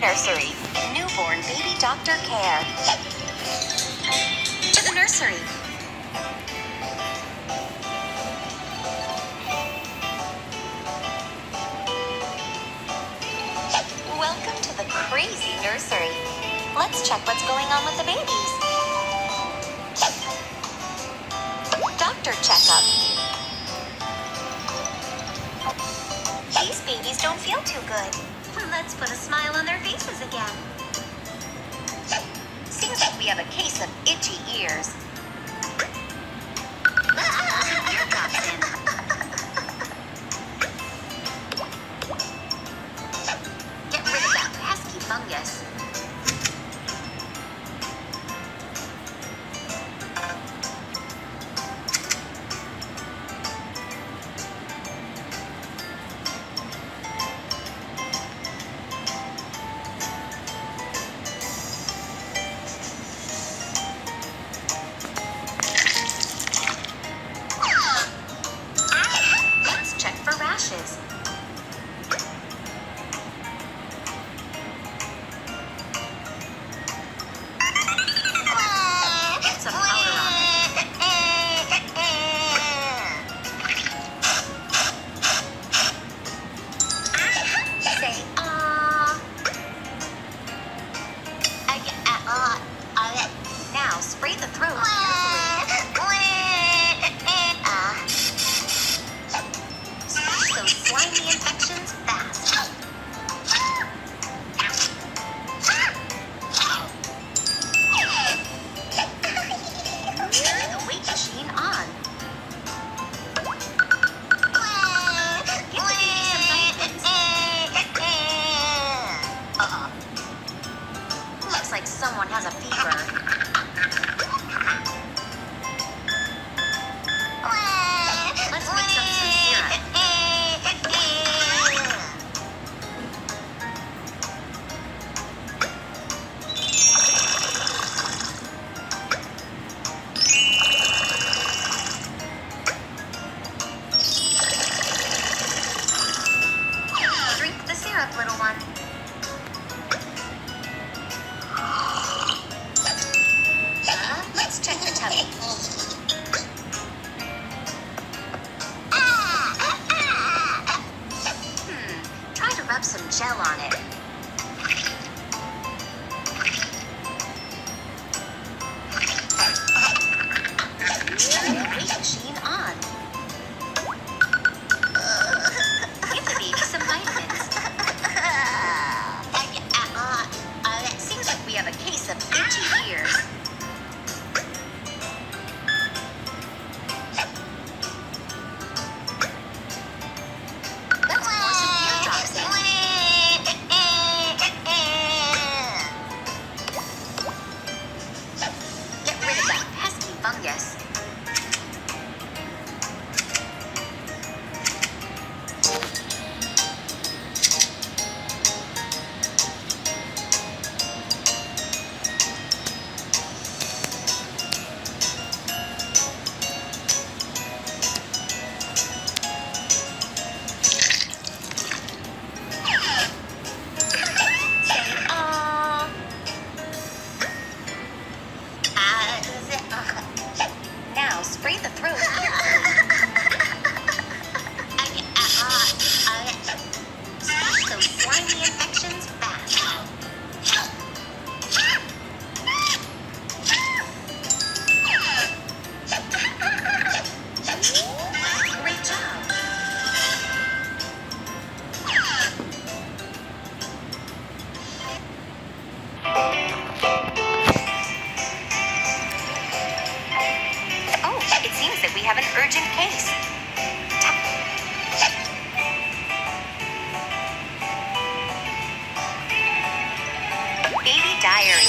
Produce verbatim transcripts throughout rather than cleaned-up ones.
Nursery, newborn baby doctor care. To the nursery. Welcome to the crazy nursery. Let's check what's going on with the babies. Doctor checkup. These babies don't feel too good. Let's put a smile on their faces again. Seems like we have a case of itchy ears. Let's pour some ear drops in. Get rid of that pesky fungus. Now spray the throat carefully. Smash those slimy infections fast. Turn the weight machine on. Give the baby some vitamins. Uh-uh. Looks like someone has a fever. Little one. Uh, let's check the tummy. Hmm, try to rub some gel on it. Turn the weight machine on. Give the baby some vitamins. We have a case of itchy ears. Let's pour some ear drops in. Get rid of that pesky fungus. Now spray the throat Smash those slimy infections fast. Great job. It seems that we have an urgent case. Baby diary.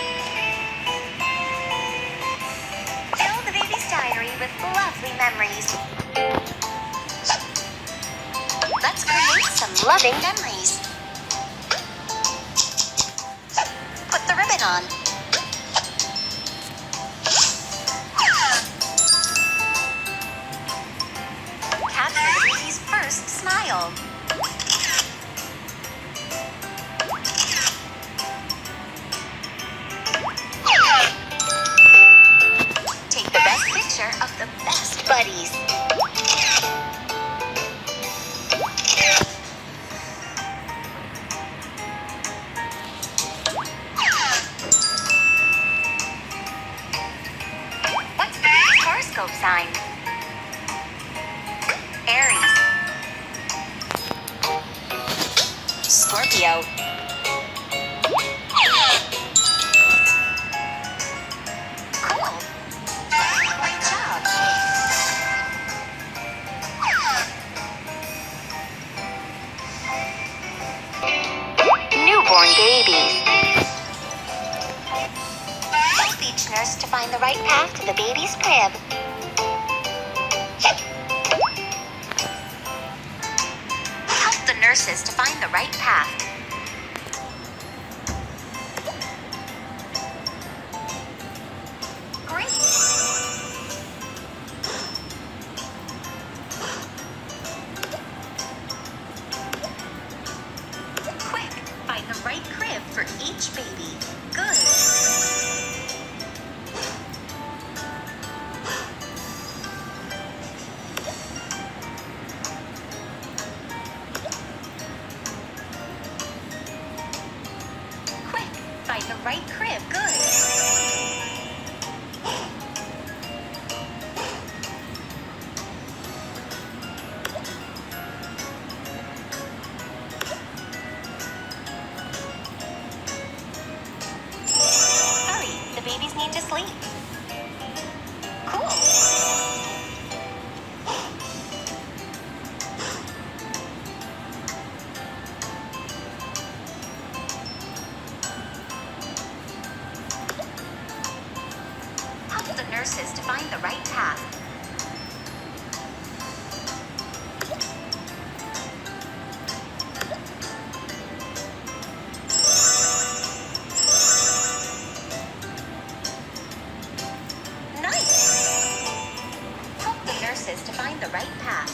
Fill the baby's diary with lovely memories. Let's create some loving memories. Put the ribbon on. Smile. Scorpio. Cool. Great job. Newborn babies. Help each nurse to find the right path to the baby's crib. Help the nurses to find the right path. Great. Quick, find the right crib for each baby. Good. Quick, find the right crib. Good. Hurry, the babies need to sleep. Cool. Help the nurses to find the right path. Nice. Help the nurses to find the right path.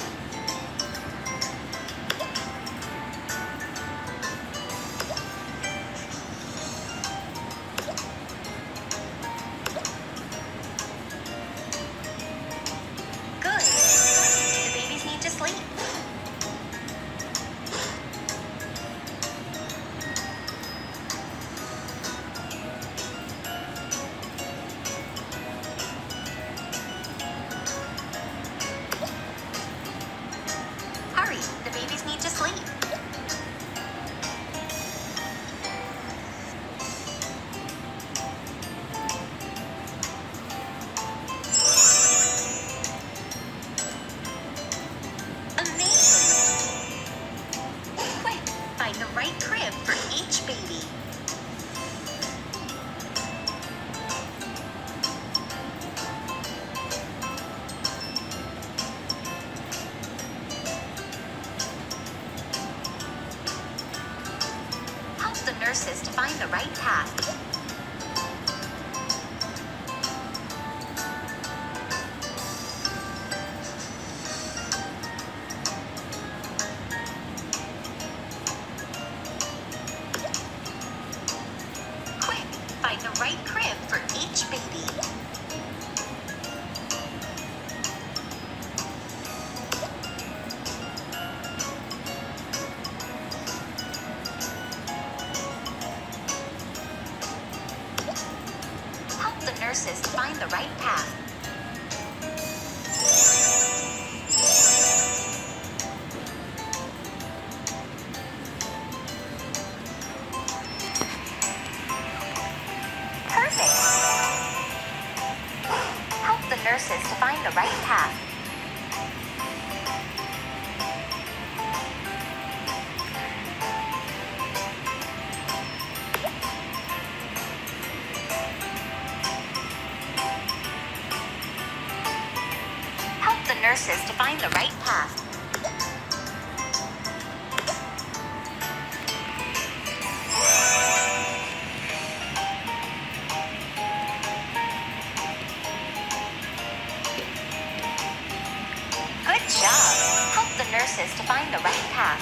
Good. The babies need to sleep. Hurry, the babies need to sleep. Amazing. Quick, find the right crib for each baby. Help the nurses to find the right path. Quick, find the right crib for each baby. Help the nurses to find the right path. Perfect. Help the nurses to find the right path. Help the nurses to find the right path. Good job. Help the nurses to find the right path.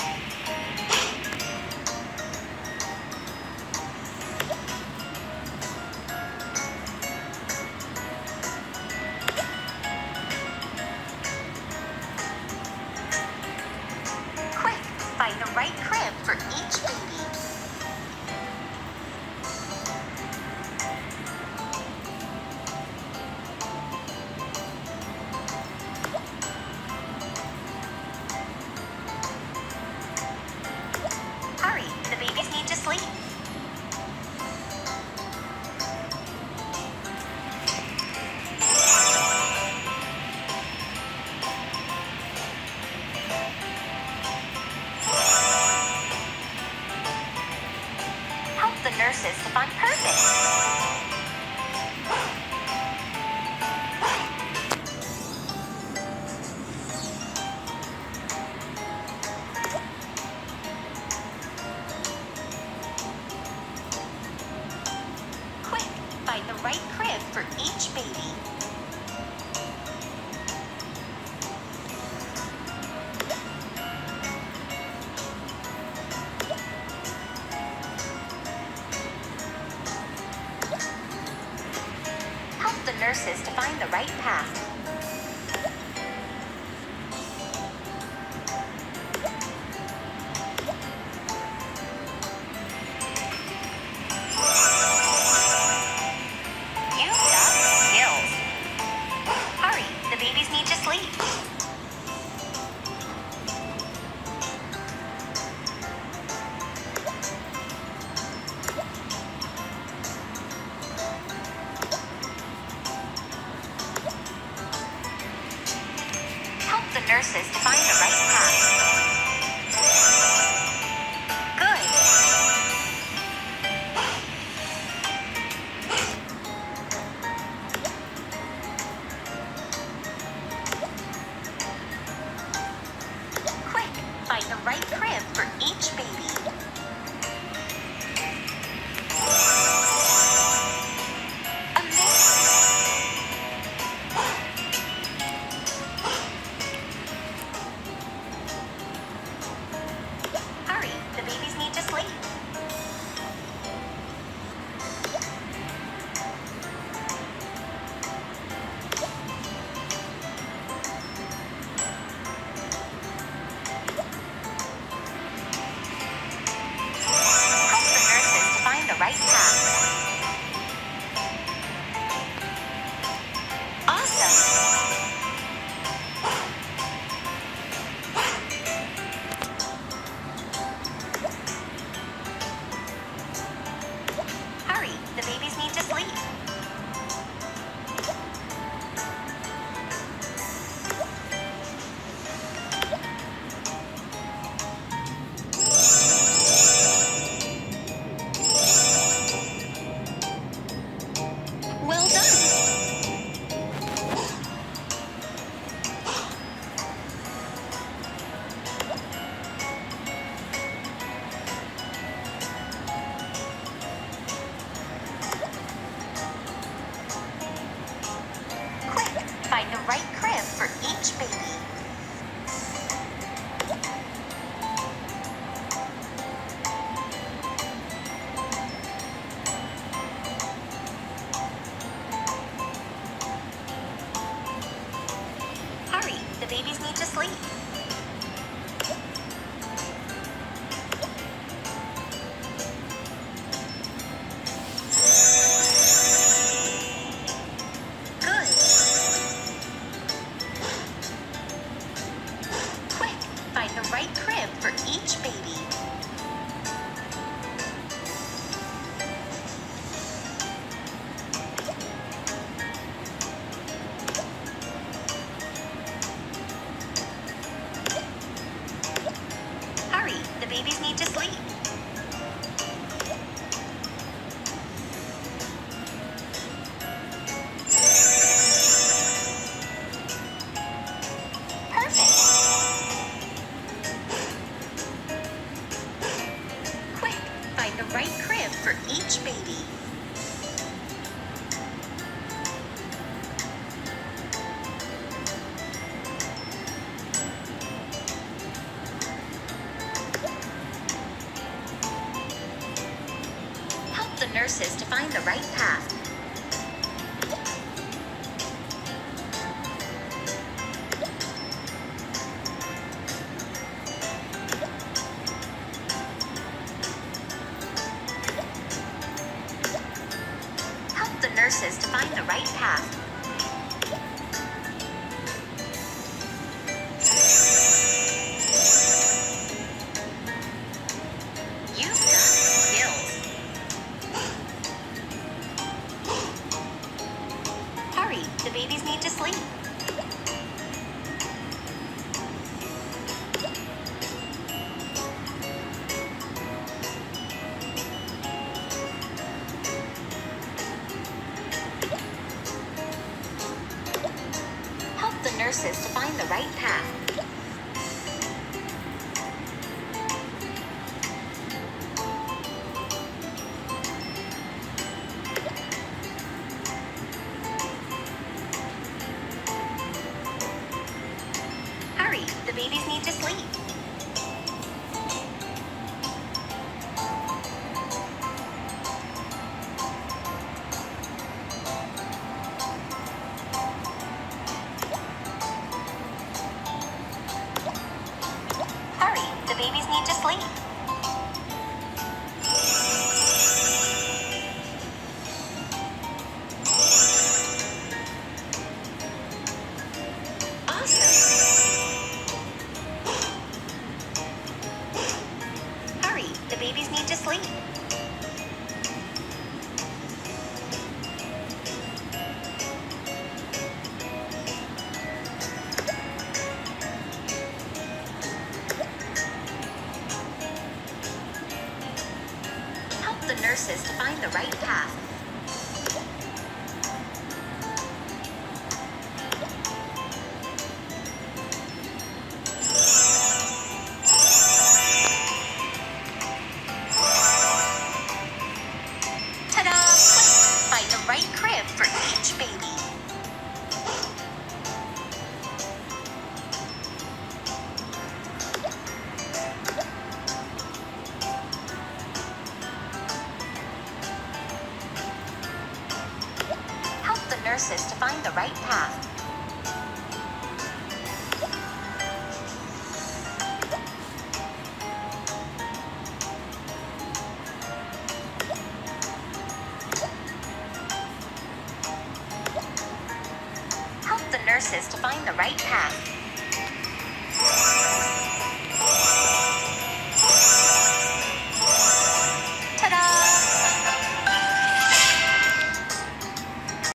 Quick, find the right crib for each baby. nurses to find perfect. Quick, find the right crib for each baby. Help the nurses to find the right path. Nurses to find the right path. Good. Quick, find the right crib for each baby. Right path. Awesome. Hurry, the babies need to sleep. Well done. Quick, find the right crib for each baby. The babies need to sleep. Good. Quick, find the right crib for each baby. The babies need to sleep. Perfect. Quick, find the right crib for each baby. The nurses to find the right path. Help the nurses to find the right path. The babies need to sleep. nurses to find the right path. Hurry, the babies need to sleep. Hurry, the babies need to sleep. Hurry, the babies need to sleep. Help the nurses to find the right path. Ta-da! Find the right crib for each baby. Help the nurses to find the right path. Help the nurses to find the right path.